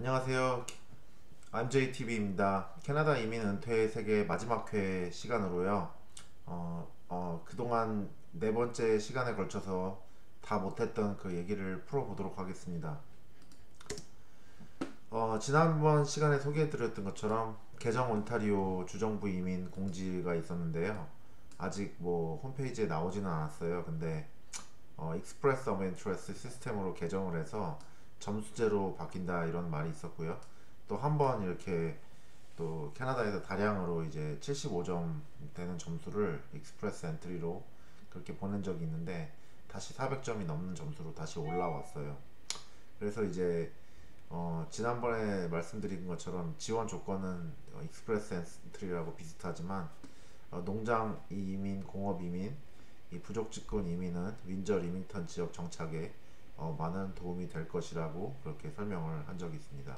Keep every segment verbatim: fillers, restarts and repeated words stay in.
안녕하세요. 엠제이티비입니다. 캐나다 이민 은퇴 세계 마지막 회 시간으로요. 어, 어, 그동안 네 번째 시간에 걸쳐서 다 못했던 그 얘기를 풀어보도록 하겠습니다. 어, 지난번 시간에 소개해드렸던 것처럼 개정 온타리오 주정부 이민 공지가 있었는데요. 아직 뭐 홈페이지에 나오지는 않았어요. 근데 어, 익스프레스 오브 인트레스트 시스템으로 개정을 해서 점수제로 바뀐다 이런 말이 있었고요. 또 한 번 이렇게 또 캐나다에서 다량으로 이제 칠십오 점 되는 점수를 익스프레스 엔트리로 그렇게 보낸 적이 있는데 다시 사백 점이 넘는 점수로 다시 올라왔어요. 그래서 이제 어, 지난번에 말씀드린 것처럼 지원 조건은 어, 익스프레스 엔트리라고 비슷하지만 어, 농장 이민, 공업 이민, 이 부족직군 이민은 윈저 리밍턴 지역 정착에 어, 많은 도움이 될 것이라고 그렇게 설명을 한 적이 있습니다.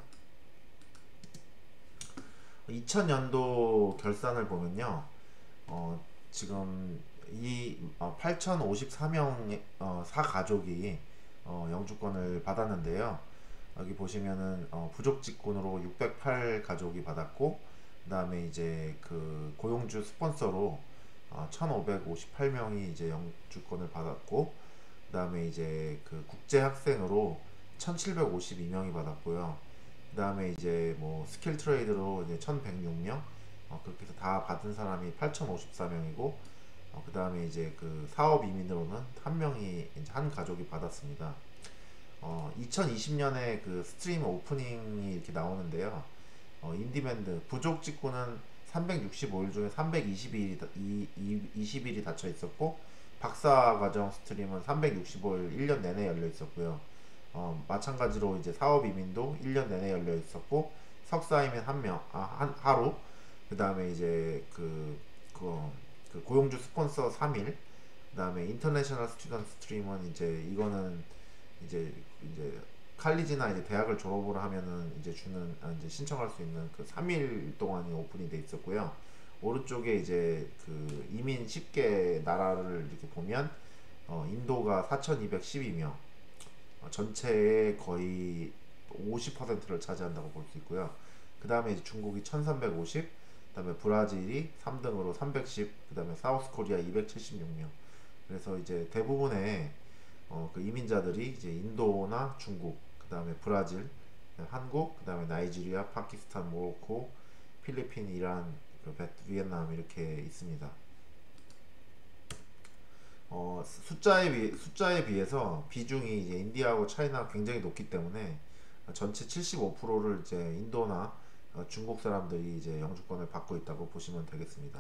이천 년도 결산을 보면요, 어, 지금 이 어, 팔천오십사 명 어, 사 가족이 어, 영주권을 받았는데요. 여기 보시면은 어, 부족직군으로 육백팔 가족이 받았고, 그 다음에 이제 그 고용주 스폰서로 어, 천오백오십팔 명이 이제 영주권을 받았고, 그 다음에 이제 그 국제 학생으로 천칠백오십이 명이 받았고요. 그 다음에 이제 뭐 스킬 트레이드로 이제 천백육 명, 어, 그렇게 해서 다 받은 사람이 팔천오십사 명이고, 어, 그 다음에 이제 그 사업 이민으로는 한 명이 이제 한 가족이 받았습니다. 어, 이천이십 년에 그 스트림 오프닝이 이렇게 나오는데요. 어, 인디밴드 부족 직구는 삼백육십오 일 중에 삼백이십 일이 이십 일이 닫혀 있었고, 박사 과정 스트림은 삼백육십오 일 일 년 내내 열려 있었고요. 어, 마찬가지로 이제 사업 이민도 일 년 내내 열려 있었고, 석사 이민 한 명, 아, 한 하루, 그 다음에 이제 그, 그, 그 고용주 스폰서 삼 일, 그 다음에 인터내셔널 스튜던트 스트림은 이제 이거는 이제 이제 칼리지나 이제 대학을 졸업을 하면은 이제 주는 아, 이제 신청할 수 있는 그 삼 일 동안이 오픈이 돼 있었고요. 오른쪽에 이제 그 이민 십 개 나라를 이렇게 보면 어, 인도가 사천이백십이 명, 어, 전체의 거의 오십 퍼센트를 차지한다고 볼 수 있고요. 그 다음에 이제 중국이 천삼백오십, 그 다음에 브라질이 삼 등으로 삼백십, 그 다음에 사우스 코리아 이백칠십육 명. 그래서 이제 대부분의 어, 그 이민자들이 이제 인도나 중국, 그 다음에 브라질, 한국, 그 다음에 나이지리아, 파키스탄, 모로코, 필리핀, 이란, 그 비엔남 이렇게 있습니다. 어, 숫자에 비, 숫자에 비해서 비중이 이제 인디아하고 차이나가 굉장히 높기 때문에 전체 칠십오 퍼센트를 이제 인도나 어, 중국 사람들이 이제 영주권을 받고 있다고 보시면 되겠습니다.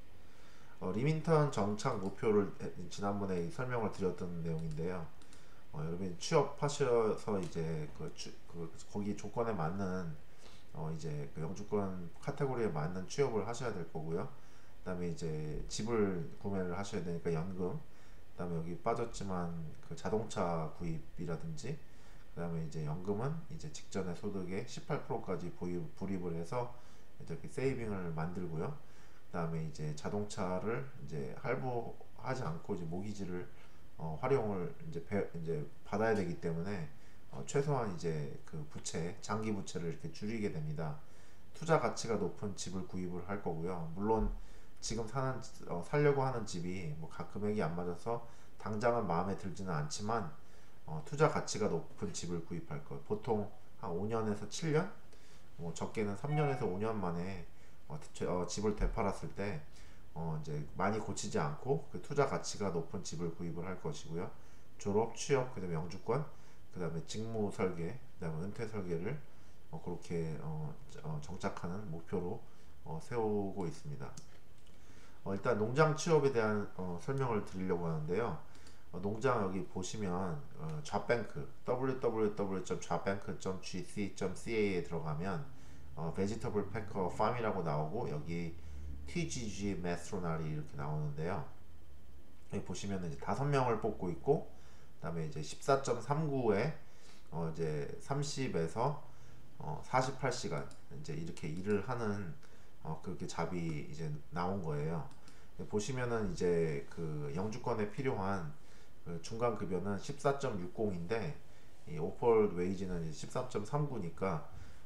어, 리민턴 정착 목표를 지난번에 설명을 드렸던 내용인데요. 어, 여러분이 취업하셔서 이제 그, 취, 그 거기 조건에 맞는 어, 이제 그 영주권 카테고리에 맞는 취업을 하셔야 될 거고요. 그다음에 이제 집을 구매를 하셔야 되니까 연금. 그다음에 여기 빠졌지만 그 자동차 구입이라든지. 그다음에 이제 연금은 이제 직전의 소득의 십팔 퍼센트까지 보유, 불입을 해서 이렇게 세이빙을 만들고요. 그다음에 이제 자동차를 이제 할부하지 않고 이제 모기지를 어, 활용을 이제 배, 이제 받아야 되기 때문에 어, 최소한 이제 그 부채, 장기 부채를 이렇게 줄이게 됩니다. 투자 가치가 높은 집을 구입을 할 거고요. 물론 지금 사는 어, 살려고 하는 집이 뭐 각 금액이 안 맞아서 당장은 마음에 들지는 않지만 어, 투자 가치가 높은 집을 구입할 거. 보통 한 오 년에서 칠 년, 뭐 적게는 삼 년에서 오 년 만에 어, 어, 집을 되팔았을 때 어, 이제 많이 고치지 않고 그 투자 가치가 높은 집을 구입을 할 것이고요. 졸업, 취업, 그다음에 영주권, 그다음에 직무 설계, 그다음에 은퇴 설계를 어, 그렇게 어, 어, 정착하는 목표로 어, 세우고 있습니다. 어, 일단 농장 취업에 대한 어, 설명을 드리려고 하는데요. 어, 농장 여기 보시면 어, 좌뱅크 더블유 더블유 더블유 점 좌뱅크 점 지 씨 점 씨 에이에 들어가면 어, 베지터블 패커 팜이라고 나오고 여기 티지지 메스트로날이 이렇게 나오는데요. 여기 보시면 이제 다섯 명을 뽑고 있고, 그다음에 이제 십사 점 삼구에 어 이제 삼십에서 어 사십팔 시간 이제 이렇게 일을 하는 어 그렇게 잡이 이제 나온 거예요. 보시면은 이제 그 영주권에 필요한 그 중간 급여는 십사 점 육공인데 이 오퍼 웨이지는 십삼 점 삼구니까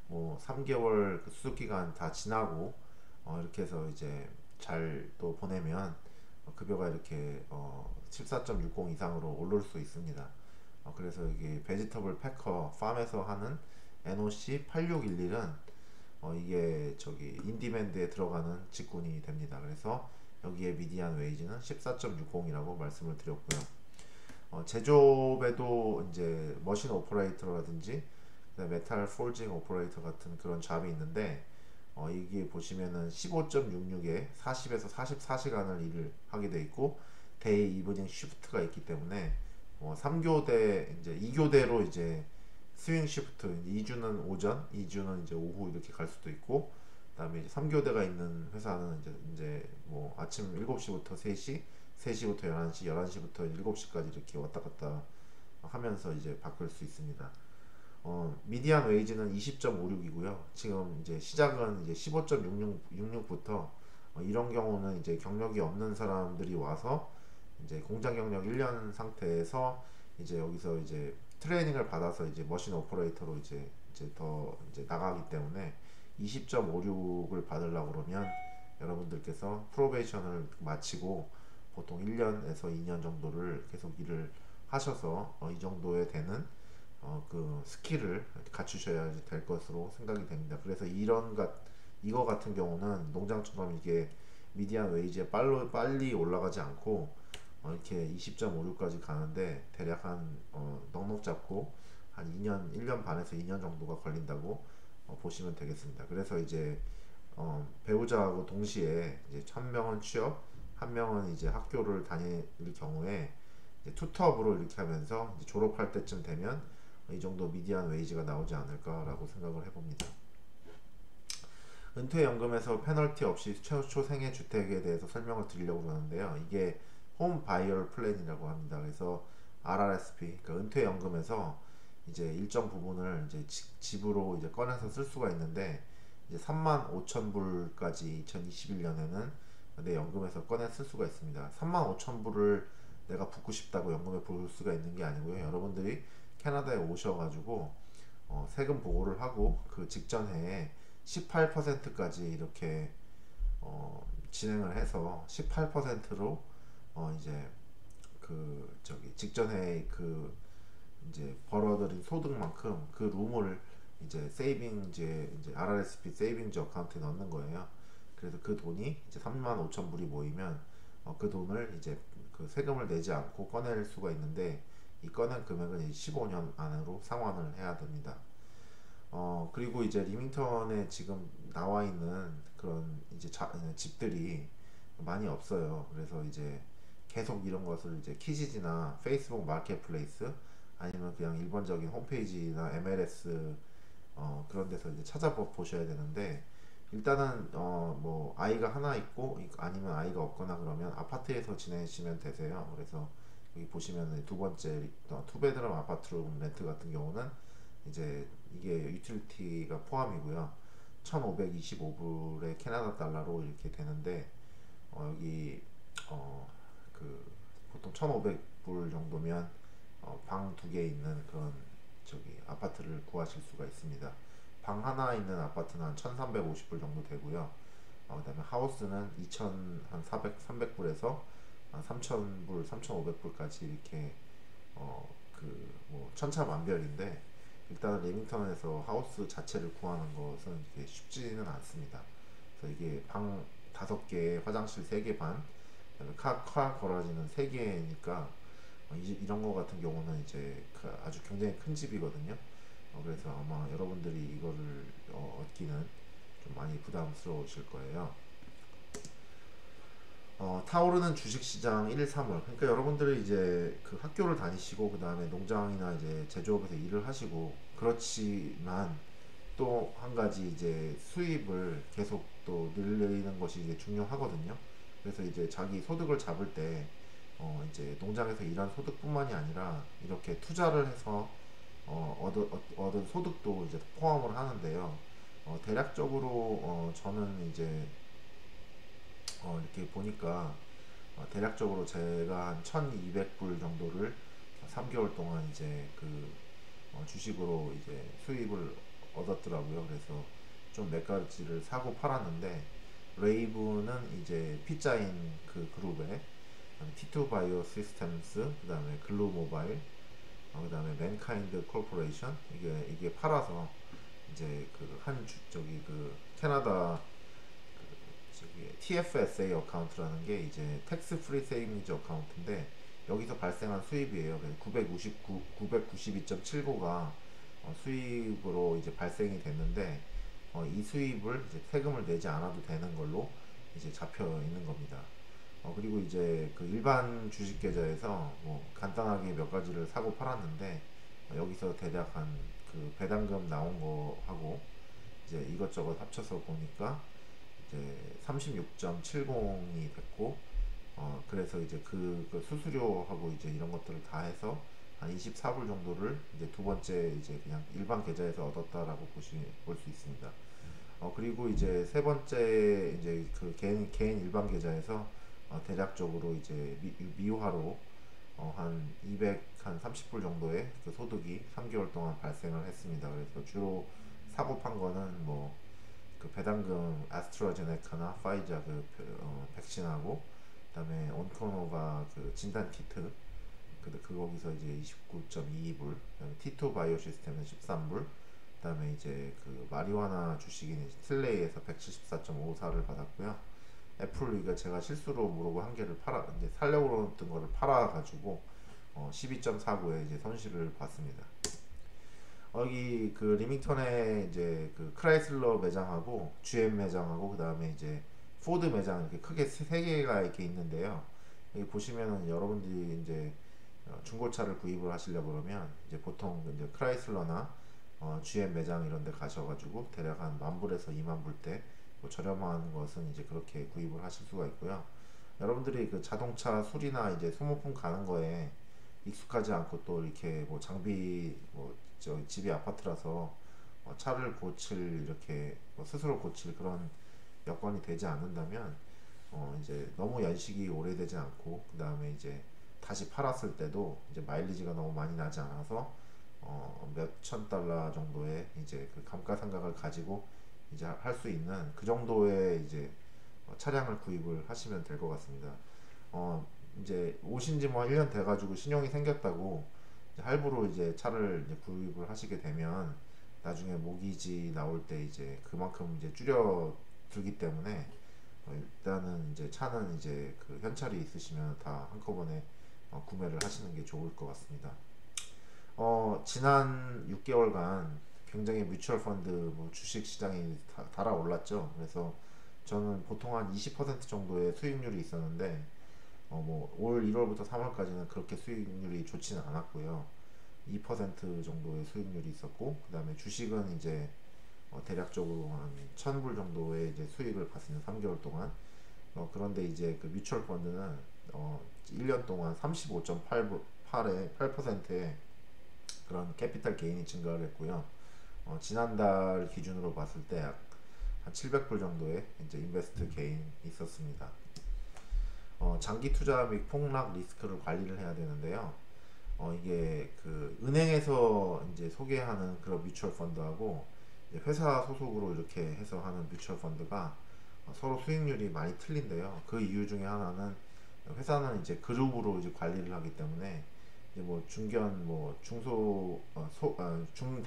뭐 삼 개월 그 수습 기간 다 지나고 어, 이렇게 해서 이제 잘 또 보내면 어, 급여가 이렇게 어, 십사 점 육공 이상으로 오를 수 있습니다. 어, 그래서 이게 베지터블 패커 팜에서 하는 엔오씨 팔육일일은 어, 이게 저기 인디맨드에 들어가는 직군이 됩니다. 그래서 여기에 미디안 웨이지는 십사 점 육공이라고 말씀을 드렸고요. 어, 제조업에도 이제 머신 오퍼레이터라든지 메탈 폴징 오퍼레이터 같은 그런 잡이 있는데 어, 이게 보시면은 십오 점 육육에 사십에서 사십사 시간을 일을 하게 돼 있고 데이 이브닝 쉬프트가 있기 때문에 어, 삼 교대 이제 이 교대로 이제 스윙 쉬프트 이 주는 오전, 이 주는 이제 오후 이렇게 갈 수도 있고 그다음에 이제 삼 교대가 있는 회사는 이제 이제 뭐 아침 일곱 시부터 세 시, 세 시부터 열한 시, 열한 시부터 일곱 시까지 이렇게 왔다 갔다 하면서 이제 바꿀 수 있습니다. 어, 미디안 웨이지는 이십 점 오육이고요. 지금 이제 시작은 이제 십오 점 육육부터 어, 이런 경우는 이제 경력이 없는 사람들이 와서 이제 공장 경력 일 년 상태에서 이제 여기서 이제 트레이닝을 받아서 이제 머신 오퍼레이터로 이제 이제 더 이제 나가기 때문에 이십 점 오육을 받으려고 그러면 여러분들께서 프로베이션을 마치고 보통 일 년에서 이 년 정도를 계속 일을 하셔서 어, 이 정도에 되는 어, 그 스킬을 갖추셔야 될 것으로 생각이 됩니다. 그래서 이런 것 이거 같은 경우는 농장처럼 이게 미디안 웨이지에 빨리, 빨리 올라가지 않고 어, 이렇게 이십 점 오육까지 가는데 대략 한 어, 넉넉 잡고 한 이 년, 일 년 반에서 이 년 정도가 걸린다고 어, 보시면 되겠습니다. 그래서 이제 어, 배우자하고 동시에 이제 한 명은 취업, 한 명은 이제 학교를 다닐 경우에 이제 투톱으로 이렇게 하면서 이제 졸업할 때쯤 되면 이 정도 미디안 웨이지가 나오지 않을까라고 생각을 해봅니다. 은퇴연금에서 페널티 없이 최초 생애 주택에 대해서 설명을 드리려고 그러는데요. 이게 홈 바이얼 플랜이라고 합니다. 그래서 알알에스피, 그러니까 은퇴연금에서 이제 일정 부분을 이제 집으로 이제 꺼내서 쓸 수가 있는데 이제 삼만 오천 불까지 이천이십일 년에는 내 연금에서 꺼내 쓸 수가 있습니다. 삼만 오천 불을 내가 붓고 싶다고 연금에 볼 수가 있는 게 아니고요. 여러분들이 캐나다에 오셔가지고 어, 세금 보고를 하고 그 직전 해에 십팔 퍼센트까지 이렇게 어, 진행을 해서 십팔 퍼센트로 어, 이제 그 저기 직전 해에 그 이제 벌어들인 소득만큼 그 룸을 이제 세이빙제 이제 알알에스피 세이빙즈 어카운트에 넣는 거예요. 그래서 그 돈이 이제 삼만 오천 불이 모이면 어, 그 돈을 이제 그 세금을 내지 않고 꺼낼 수가 있는데 이 꺼낸 금액은 이제 십오 년 안으로 상환을 해야 됩니다. 어 그리고 이제 리밍턴에 지금 나와 있는 그런 이제 자, 집들이 많이 없어요. 그래서 이제 계속 이런 것을 이제 키지지나 페이스북 마켓플레이스 아니면 그냥 일반적인 홈페이지나 엠엘에스 어, 그런 데서 이제 찾아보셔야 되는데 일단은 어, 뭐 아이가 하나 있고 아니면 아이가 없거나 그러면 아파트에서 지내시면 되세요. 그래서 여기 보시면 두 번째 어, 투베드룸 아파트룸 렌트 같은 경우는 이제 이게 유틸리티가 포함이고요. 천오백이십오 불의 캐나다 달러로 이렇게 되는데 어, 여기 어, 그 보통 천오백 불 정도면 어, 방 두 개 있는 그런 저기 아파트를 구하실 수가 있습니다. 방 하나 있는 아파트는 한 천삼백오십 불 정도 되고요. 어, 그다음에 하우스는 이천 한 사백 삼백 불에서 한 삼천 불, 삼천오백 불까지 이렇게 어, 그 뭐 천차만별인데 일단은 레밍턴에서 하우스 자체를 구하는 것은 이게 쉽지는 않습니다. 그래서 이게 방 다섯 개, 화장실 세 개 반, 그다음에 카, 카 걸어지는 세 개니까 어, 이, 이런 거 같은 경우는 이제 그 아주 굉장히 큰 집이거든요. 어, 그래서 아마 여러분들이 이거를 어, 얻기는 좀 많이 부담스러우실 거예요. 어, 타오르는 주식시장 일, 삼월. 그러니까 여러분들이 이제 그 학교를 다니시고 그 다음에 농장이나 이제 제조업에서 일을 하시고 그렇지만 또 한 가지 이제 수입을 계속 또 늘리는 것이 이제 중요하거든요. 그래서 이제 자기 소득을 잡을 때 어, 이제 농장에서 일한 소득뿐만이 아니라 이렇게 투자를 해서 어, 얻은, 얻은 소득도 이제 포함을 하는데요. 어, 대략적으로 어, 저는 이제 어, 이렇게 보니까 어, 대략적으로 제가 한 천이백 불 정도를 삼 개월 동안 이제 그 어, 주식으로 이제 수입을 얻었더라고요. 그래서 좀 몇 가지를 사고 팔았는데, 레이브는 이제 피자인 그 그룹에 티투 바이오 시스템스, 그 다음에 글루 모바일, 어, 그 다음에 맨카인드 콜포레이션, 이게 이게 팔아서 이제 그 한 저기 그 캐나다 저기 티에프에스에이 어카운트라는 게 이제 텍스 프리 세이빙즈 어카운트인데, 여기서 발생한 수입이에요. 구백구십구, 구백구십이 점 칠구가 어, 수입으로 이제 발생이 됐는데, 어, 이 수입을 이제 세금을 내지 않아도 되는 걸로 이제 잡혀 있는 겁니다. 어, 그리고 이제 그 일반 주식 계좌에서 뭐 간단하게 몇 가지를 사고 팔았는데, 어, 여기서 대략 한 그 배당금 나온 거하고 이제 이것저것 합쳐서 보니까 이제 삼십육 점 칠공이 됐고, 어 그래서 이제 그, 그 수수료하고 이제 이런 것들을 다 해서 한 이십사 불 정도를 이제 두 번째 이제 그냥 일반 계좌에서 얻었다라고 보시 볼 수 있습니다. 어 그리고 이제 세 번째 이제 그 개인 개인 일반 계좌에서 어 대략적으로 이제 미, 미화로 어 한 이백 한 삼십 불 정도의 그 소득이 삼 개월 동안 발생을 했습니다. 그래서 주로 사고 판 거는 뭐 그 배당금 아스트라제네카나 파이자 그 어, 백신하고, 그다음에 온코노바 그 진단 키트, 그, 그 거기서 이제 이십구 점 이이 불, 그다음에 티투 바이오 시스템은 십삼 불, 그다음에 이제 그 마리화나 주식인 틀레이에서 백칠십사 점 오사를 받았고요. 애플 이거 제가 실수로 모르고 한 개를 팔아 이제 살려고 했던 거를 팔아 가지고 어, 십이 점 사구에 이제 손실을 봤습니다. 여기 그 리밍턴에 이제 그 크라이슬러 매장하고 지엠 매장하고 그 다음에 이제 포드 매장 이렇게 크게 세 개가 이렇게 있는데요. 여기 보시면은 여러분들이 이제 어, 중고차를 구입을 하시려고 그러면 이제 보통 이제 크라이슬러나 어, 지엠 매장 이런 데 가셔가지고 대략 한 만 불에서 이만 불대 뭐 저렴한 것은 이제 그렇게 구입을 하실 수가 있고요. 여러분들이 그 자동차 수리나 이제 소모품 가는 거에 익숙하지 않고 또 이렇게 뭐 장비 뭐 저 집이 아파트라서 어, 차를 고칠 이렇게 뭐 스스로 고칠 그런 여건이 되지 않는다면 어 이제 너무 연식이 오래되지 않고 그 다음에 이제 다시 팔았을 때도 이제 마일리지가 너무 많이 나지 않아서 어 몇천 달러 정도의 이제 그 감가상각을 가지고 이제 할 수 있는 그 정도의 이제 어, 차량을 구입을 하시면 될 것 같습니다. 어 이제 오신 지 뭐 일 년 돼가지고 신용이 생겼다고 이제 할부로 이제 차를 이제 구입을 하시게 되면 나중에 모기지 나올 때 이제 그만큼 이제 줄여 두기 때문에 어 일단은 이제 차는 이제 그 현찰이 있으시면 다 한꺼번에 어 구매를 하시는 게 좋을 것 같습니다. 어 지난 육 개월간 굉장히 뮤추얼 펀드 뭐 주식 시장이 다, 달아올랐죠. 그래서 저는 보통 한 이십 퍼센트 정도의 수익률이 있었는데 어 뭐 올 일월부터 삼월까지는 그렇게 수익률이 좋지는 않았고요. 이 퍼센트 정도의 수익률이 있었고, 그 다음에 주식은 이제 어 대략적으로 한 천 불 정도의 이제 수익을 봤습니다. 삼 개월 동안. 어 그런데 이제 그 뮤추얼 펀드는 어 일 년 동안 삼십오 점 팔에 팔 퍼센트의 그런 캐피탈 게인이 증가를 했고요. 어 지난달 기준으로 봤을 때 약 한 칠백 불 정도의 이제 인베스트 게인이 있었습니다. 어, 장기 투자 및 폭락 리스크를 관리를 해야 되는데요. 어, 이게 그 은행에서 이제 소개하는 그런 뮤추얼 펀드하고 이제 회사 소속으로 이렇게 해서 하는 뮤추얼 펀드가 어, 서로 수익률이 많이 틀린데요. 그 이유 중에 하나는 회사는 이제 그룹으로 이제 관리를 하기 때문에 이제 뭐 중견 뭐 중소 어, 소, 어,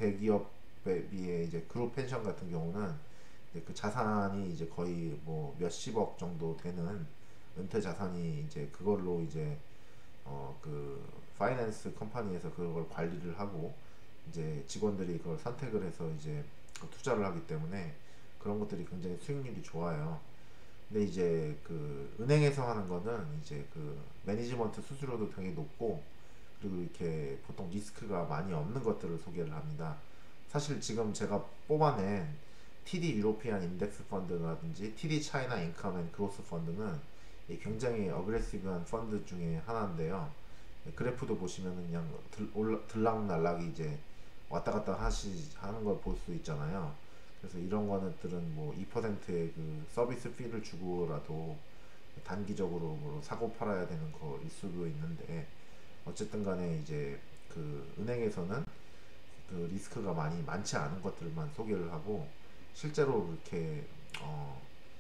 중대기업에 비해 이제 그룹 펜션 같은 경우는 이제 그 자산이 이제 거의 뭐 몇십억 정도 되는 은퇴 자산이 이제 그걸로 이제 어 그 파이낸스 컴퍼니에서 그걸 관리를 하고 이제 직원들이 그걸 선택을 해서 이제 그 투자를 하기 때문에 그런 것들이 굉장히 수익률이 좋아요. 근데 이제 그 은행에서 하는 거는 이제 그 매니지먼트 수수료도 되게 높고, 그리고 이렇게 보통 리스크가 많이 없는 것들을 소개를 합니다. 사실 지금 제가 뽑아낸 티디 유로피안 인덱스 펀드라든지 티디 차이나 인컴 앤 그로스 펀드는 굉장히 어그레시브한 펀드 중에 하나인데요. 그래프도 보시면은 그냥 들, 올라, 들락날락이 이제 왔다 갔다 하시, 하는 걸 볼 수 있잖아요. 그래서 이런 거는들은 뭐 이 퍼센트의 그 서비스 피를 주고라도 단기적으로 뭐 사고 팔아야 되는 거일 수도 있는데, 어쨌든 간에 이제 그 은행에서는 그 리스크가 많이 많지 않은 것들만 소개를 하고 실제로 그렇게 어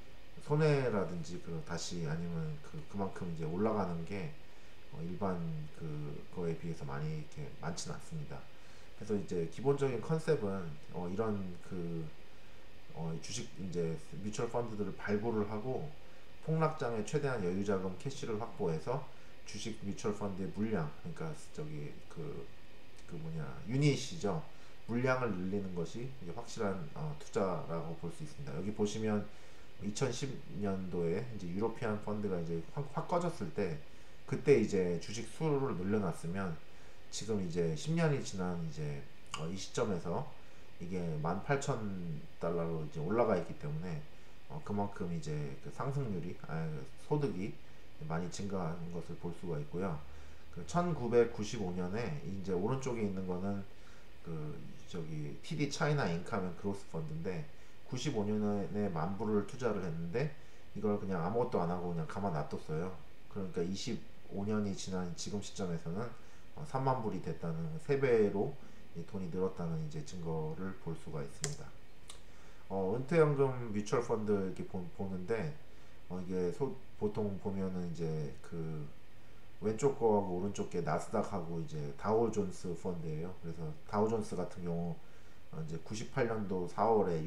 손해라든지 그 다시 아니면 그 그만큼 이제 올라가는 게 어 일반 그거에 비해서 많이 이렇게 많지는 않습니다. 그래서 이제 기본적인 컨셉은 어 이런 그 어 주식 이제 뮤추얼 펀드들을 발굴을 하고 폭락장에 최대한 여유 자금 캐시를 확보해서 주식 뮤추얼 펀드의 물량, 그러니까 저기 그, 그 뭐냐 유닛이죠. 물량을 늘리는 것이 이제 확실한 어, 투자라고 볼 수 있습니다. 여기 보시면 이천십 년도에 이제 유로피안 펀드가 이제 확, 확 꺼졌을 때 그때 이제 주식 수를 늘려놨으면 지금 이제 십 년이 지난 이제 어, 이 시점에서 이게 만 팔천 달러로 이제 올라가 있기 때문에 어, 그만큼 이제 그 상승률이 아, 소득이 많이 증가한 것을 볼 수가 있고요. 그 천구백구십오 년에 이제 오른쪽에 있는 거는 그 저기 티디 차이나 인컴 앤 그로스 펀드인데 구십오 년에 만 불을 투자를 했는데 이걸 그냥 아무것도 안 하고 그냥 가만 놔뒀어요. 그러니까 이십오 년이 지난 지금 시점에서는 어, 삼만 불이 됐다는 세 배로 돈이 늘었다는 이제 증거를 볼 수가 있습니다. 어, 은퇴연금 뮤추얼 펀드 이렇게 보, 보는데 어, 이게 소, 보통 보면은 이제 그 왼쪽 거하고 오른쪽 게 나스닥하고 이제 다우존스 펀드예요. 그래서 다우존스 같은 경우 어, 이제 구십팔 년도 사월에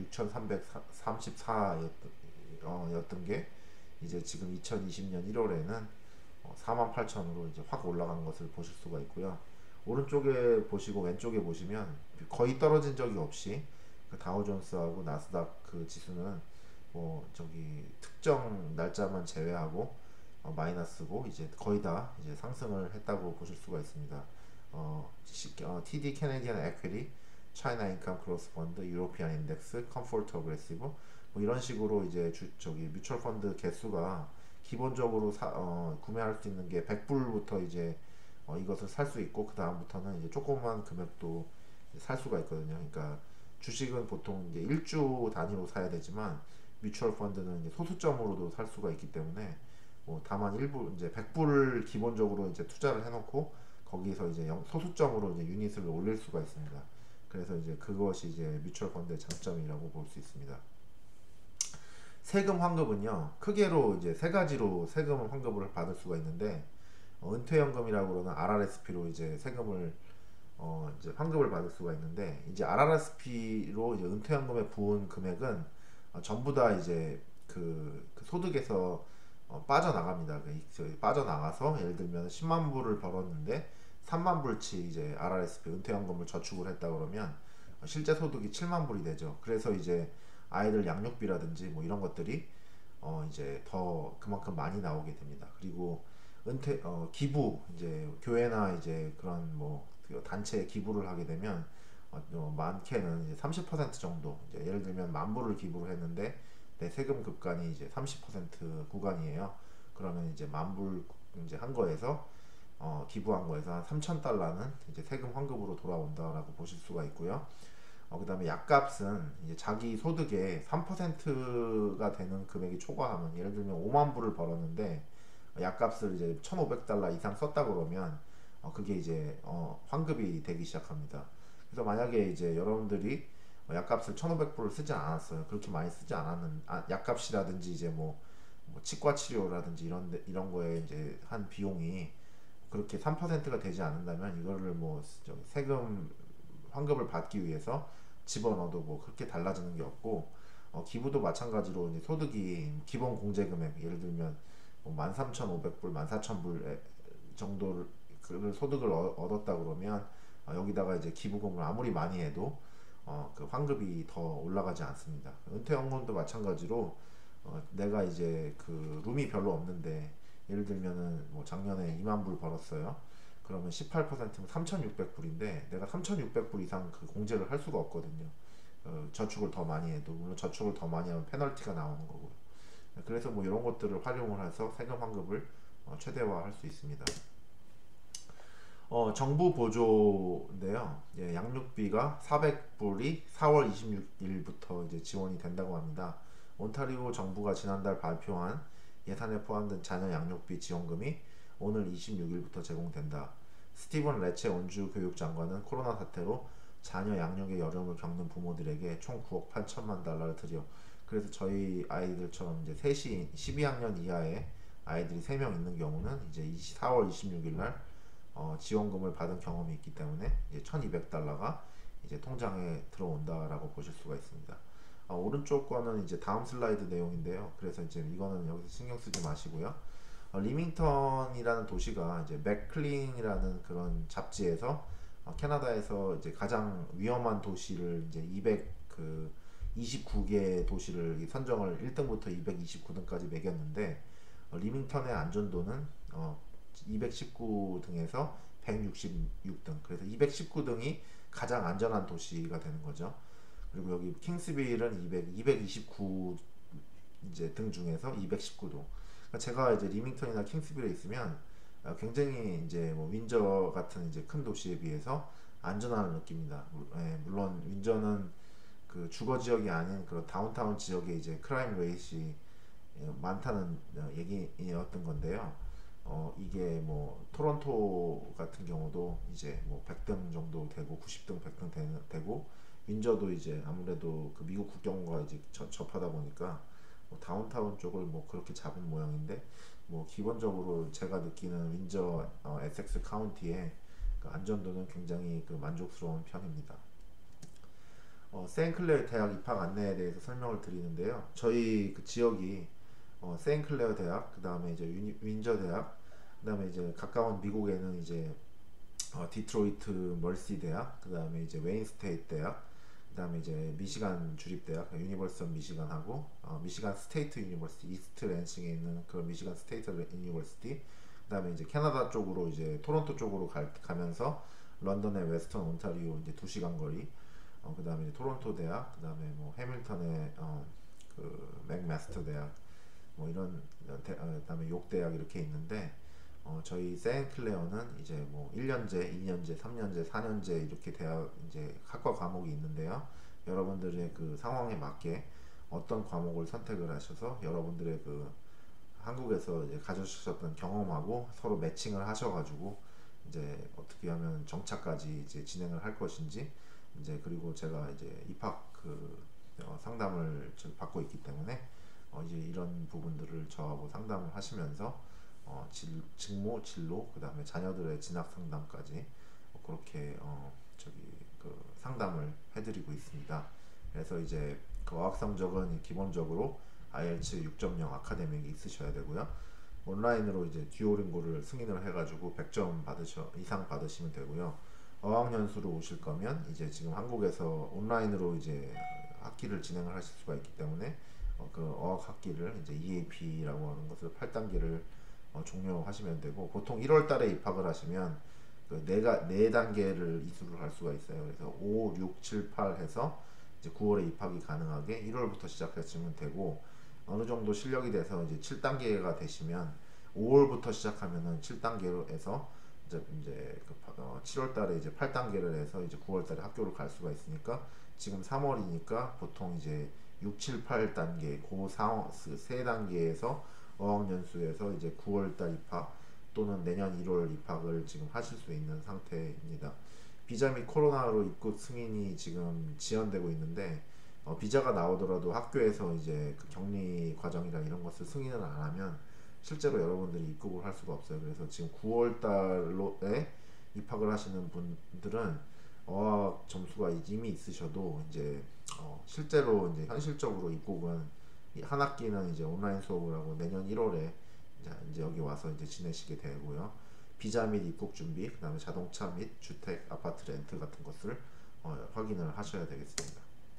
육천삼백삼십사 였던, 어, 였던 게 이제 지금 이천이십 년 일월에는 어, 사만 팔천으로 이제 확 올라간 것을 보실 수가 있고요. 오른쪽에 보시고 왼쪽에 보시면 거의 떨어진 적이 없이 그 다우존스하고 나스닥 그 지수는 뭐 저기 특정 날짜만 제외하고 어, 마이너스고 이제 거의 다 이제 상승을 했다고 보실 수가 있습니다. 어, 어, 티디 캐네디언 에퀴티, 차이나 인컴 크로스 펀드, 유로피안 인덱스, 컴포트 어그레시브 뭐 이런 식으로 이제 주, 저기 뮤추얼 펀드 개수가 기본적으로 사, 어, 구매할 수 있는 게 백 불부터 이제 어, 이것을 살 수 있고 그 다음부터는 이제 조그만 금액도 살 수가 있거든요. 그러니까 주식은 보통 이제 일주 단위로 사야 되지만 뮤추얼 펀드는 이제 소수점으로도 살 수가 있기 때문에 뭐 다만 일부 이제 백 불을 기본적으로 이제 투자를 해놓고 거기서 이제 영, 소수점으로 이제 유닛을 올릴 수가 있습니다. 그래서 이제 그것이 이제 뮤추얼 펀드의 장점이라고 볼 수 있습니다. 세금 환급은요 크게로 이제 세 가지로 세금 환급을 받을 수가 있는데 어, 은퇴연금이라고 그러는 알알에스피로 이제 세금을 어 이제 환급을 받을 수가 있는데 이제 알알에스피로 이제 은퇴연금에 부은 금액은 어, 전부 다 이제 그, 그 소득에서 어, 빠져나갑니다. 그, 빠져나가서 예를 들면 십만 불을 벌었는데 삼만 불치 이제 알알에스피 은퇴연금을 저축을 했다 그러면 어, 실제 소득이 칠만 불이 되죠. 그래서 이제 아이들 양육비라든지 뭐 이런 것들이 어 이제 더 그만큼 많이 나오게 됩니다. 그리고 은퇴 어 기부 이제 교회나 이제 그런 뭐 단체에 기부를 하게 되면 어, 어, 많게는 이제 삼십 퍼센트 정도 이제 예를 들면 만 불을 기부를 했는데 내 세금 급간이 이제 삼십 퍼센트 구간이에요. 그러면 이제 만 불 이제 한 거에서 어, 기부한 거에서 한 삼천 달러는 이제 세금 환급으로 돌아온다라고 보실 수가 있고요. 어, 그 다음에 약값은 이제 자기 소득의 삼 퍼센트가 되는 금액이 초과하면 예를 들면 오만 불을 벌었는데 약값을 이제 천오백 달러 이상 썼다 그러면 어, 그게 이제 어, 환급이 되기 시작합니다. 그래서 만약에 이제 여러분들이 어, 약값을 천오백 불을 쓰지 않았어요. 그렇게 많이 쓰지 않았는 아, 약값이라든지 이제 뭐, 뭐 치과 치료라든지 이런 데, 이런 거에 이제 한 비용이 그렇게 삼 퍼센트가 되지 않는다면 이거를 뭐 저기 세금 환급을 받기 위해서 집어넣어도 뭐 그렇게 달라지는 게 없고 어, 기부도 마찬가지로 이제 소득이 기본 공제 금액 예를 들면 뭐 만 삼천오백 불, 만 사천 불 정도를 그 소득을 얻- 얻었다 그러면 어, 여기다가 이제 기부금을 아무리 많이 해도 어, 그 환급이 더 올라가지 않습니다. 은퇴연금도 마찬가지로 어, 내가 이제 그 룸이 별로 없는데 예를 들면은 뭐 작년에 이만 불 벌었어요. 그러면 십팔 퍼센트면 삼천육백 불인데 내가 삼천육백 불 이상 그 공제를 할 수가 없거든요. 어, 저축을 더 많이 해도 물론 저축을 더 많이 하면 페널티가 나오는 거고요. 그래서 뭐 이런 것들을 활용을 해서 세금 환급을 어, 최대화할 수 있습니다. 어, 정부 보조인데요. 예, 양육비가 사백 불이 사월 이십육 일부터 이제 지원이 된다고 합니다. 온타리오 정부가 지난달 발표한 예산에 포함된 자녀 양육비 지원금이 오늘 이십육 일부터 제공된다. 스티븐 레체 온주 교육장관은 코로나 사태로 자녀 양육에 어려움을 겪는 부모들에게 총 구억 팔천만 달러를 드려. 그래서 저희 아이들처럼 이제 셋이 십이 학년 이하의 아이들이 세 명 있는 경우는 이제 사월 이십육일 날 어, 지원금을 받은 경험이 있기 때문에 이제 천이백 달러가 이제 통장에 들어온다라고 보실 수가 있습니다. 어, 오른쪽 거는 이제 다음 슬라이드 내용인데요. 그래서 이제 이거는 여기서 신경 쓰지 마시고요. 어, 리밍턴이라는 도시가 이제 맥클린이라는 그런 잡지에서 어, 캐나다에서 이제 가장 위험한 도시를 이제 이백이십구 개 도시를 선정을 일 등부터 이백이십구 등까지 매겼는데 어, 리밍턴의 안전도는 어, 이백십구 등에서 백육십육 등. 그래서 이백십구 등이 가장 안전한 도시가 되는 거죠. 그리고 여기 킹스빌은 이백, 이백이십구 이제 등 중에서 이백십구 도. 그러니까 제가 이제 리밍턴이나 킹스빌에 있으면 어, 굉장히 이제 뭐 윈저 같은 이제 큰 도시에 비해서 안전함을 느낍니다. 물- 예, 물론 윈저는 그 주거 지역이 아닌 그런 다운타운 지역에 이제 크라임 레이시 예, 많다는 어, 얘기였던 건데요. 어, 이게 뭐 토론토 같은 경우도 이제 뭐 백 등 정도 되고 구십 등, 백 등 되고 윈저도 이제 아무래도 그 미국 국경과 이제 저- 접하다 보니까 뭐 다운타운 쪽을 뭐 그렇게 잡은 모양인데 뭐 기본적으로 제가 느끼는 윈저 어, 에섹스 카운티의 그 안전도는 굉장히 그 만족스러운 편입니다. 어, 세인클레어 대학 입학 안내에 대해서 설명을 드리는데요. 저희 그 지역이 어, 세인클레어 대학, 그 다음에 이제 유니, 윈저 대학, 그 다음에 이제 가까운 미국에는 이제 어, 디트로이트 멀시 대학, 그 다음에 이제 웨인 스테이트 대학, 그 다음에 이제 미시간 주립대학, 유니버시티 오브 미시간하고 어, 미시간 스테이트 유니버시티, 이스트 랜싱에 있는 그런 미시간 스테이트 유니버시티, 그 다음에 이제 캐나다 쪽으로 이제 토론토 쪽으로 갈, 가면서 런던의 웨스턴 온타리오 이제 두 시간 거리, 어, 그 다음에 토론토 대학, 그 다음에 뭐 해밀턴의 어, 그 맥마스터 대학, 뭐 이런 대, 어, 그다음에 욕 대학 이렇게 있는데 어, 저희 세인클레어는 이제 뭐 일 년제, 이 년제, 삼 년제, 사 년제 이렇게 대학 이제 학과 과목이 있는데요. 여러분들의 그 상황에 맞게 어떤 과목을 선택을 하셔서 여러분들의 그 한국에서 이제 가져오셨던 경험하고 서로 매칭을 하셔가지고 이제 어떻게 하면 정차까지 이제 진행을 할 것인지 이제 그리고 제가 이제 입학 그 어, 상담을 지금 받고 있기 때문에 어, 이제 이런 부분들을 저하고 상담을 하시면서 어, 질, 직무, 진로, 그 다음에 자녀들의 진학 상담까지 어, 그렇게 어, 저기 그 상담을 해드리고 있습니다. 그래서 이제 그 어학 성적은 기본적으로 아이엘츠 육 점 영 아카데믹이 있으셔야 되고요. 온라인으로 이제 듀오링고를 승인을 해가지고 백 점 받으셔 이상 받으시면 되고요. 어학연수로 오실 거면 이제 지금 한국에서 온라인으로 이제 학기를 진행을 하실 수가 있기 때문에 어, 그 어학 학기를 이제 이에이피라고 하는 것을 팔 단계를 어, 종료하시면 되고 보통 일월 달에 입학을 하시면 그 네가 네 단계를 이수를 할 수가 있어요. 그래서 오, 육, 칠, 팔 해서 이제 구월에 입학이 가능하게 일월부터 시작하시면 되고 어느 정도 실력이 돼서 이제 칠 단계가 되시면 오월부터 시작하면은 칠 단계에서 이제 이제 그 어, 칠월 달에 이제 팔 단계를 해서 이제 구월 달에 학교를 갈 수가 있으니까 지금 삼월이니까 보통 이제 육, 칠, 팔 단계 고 세 단계에서 어학연수에서 이제 구월 달 입학 또는 내년 일월 입학을 지금 하실 수 있는 상태입니다. 비자 및 코로나로 입국 승인이 지금 지연되고 있는데 어, 비자가 나오더라도 학교에서 이제 그 격리 과정이나 이런 것을 승인을 안 하면 실제로 여러분들이 입국을 할 수가 없어요. 그래서 지금 구월 달에 입학을 하시는 분들은 어학 점수가 이미 있으셔도 이제 어, 실제로 이제 현실적으로 입국은 한 학기는 이제 온라인 수업을 하고 내년 일월에 이제 여기 와서 이제 지내시게 되고요. 비자 및 입국 준비, 그다음에 자동차 및 주택, 아파트 렌트 같은 것을 어, 확인을 하셔야 되겠습니다.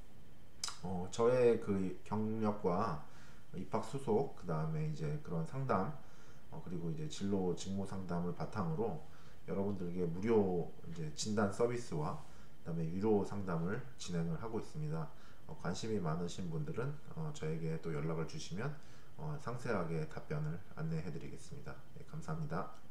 어, 저의 그 경력과 입학 수속, 그 다음에 이제 그런 상담, 어, 그리고 이제 진로 직무 상담을 바탕으로 여러분들에게 무료 이제 진단 서비스와 그다음에 유료 상담을 진행을 하고 있습니다. 어, 관심이 많으신 분들은 어, 저에게 또 연락을 주시면 어, 상세하게 답변을 안내해 드리겠습니다. 네, 감사합니다.